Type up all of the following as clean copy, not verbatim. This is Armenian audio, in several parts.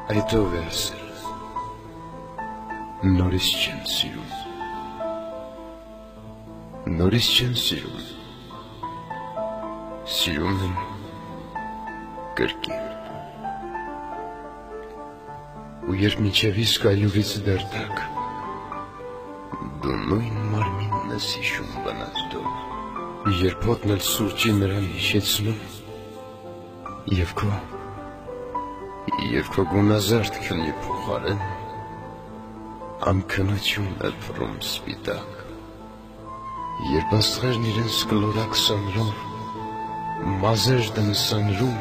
Այդ ով է ասել, նորից չեմ սիրում, նորից չեմ սիրում, սիրում եմ կրկին, ու երբ մինչև իսկ այլուրից դեռ տակ, դու նույն մարմինն ես հիշում բնածդով, երբ հոտն էլ սուրճի նրան հիշեցնում, և քո գունազարդ քնի փոխարեն, ամքնություն է փռում սպիտակ, երբ աստղերն իրենց կլորակ սանրով, մազեր դնսանրում,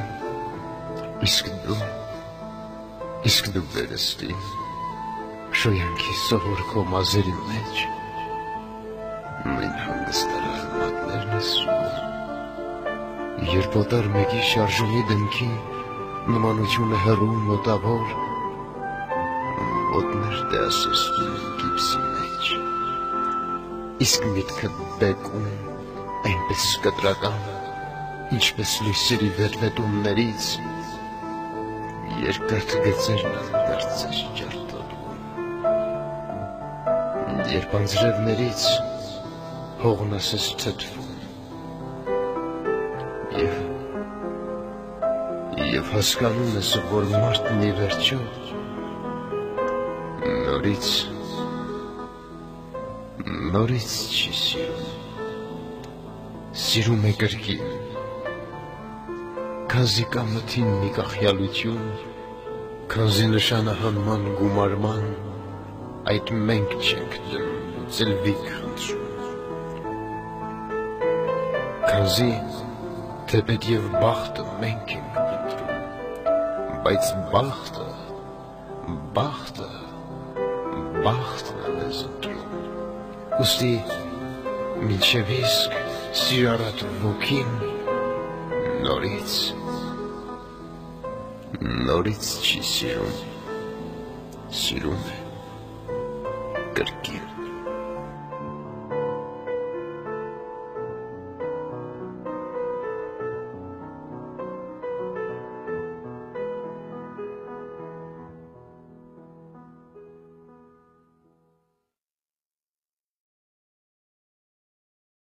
իսկ դու վերստին, շոյանքի սովոր քո մազերի մեջ, նույն հանգստարար մատներն ես սուր, երբ օտար մեկի շարժունի դեմքին, նմանությունը հեռու մոտավոր, ոտներ դասեսնում գիպսի մեջ, իսկ միտքդ բեկում այնպես կտրական, ինչպես լույսերի վերվետումներից, երկրդ գծերն անդարձեր ջարդորում, երբ անձրևներից հողնաս ես թթվում, և հասկանում ես, որ մարդն ի վերջո նորից չի սիրում, սիրում է կրկին, քանզի կա մթին մի կախյալություն, քանզի նշանահանման գումարման այդ մենք չենք դնում ծլվիկ խնդրում, քանզի թեպետ և բախտը մենք ենք փնտրում, բայց բախտն է մեզ ընտրում, ուստի մինչև իսկ սիրառատ ոգին նորից չի սիրում, սիրում է կրկին։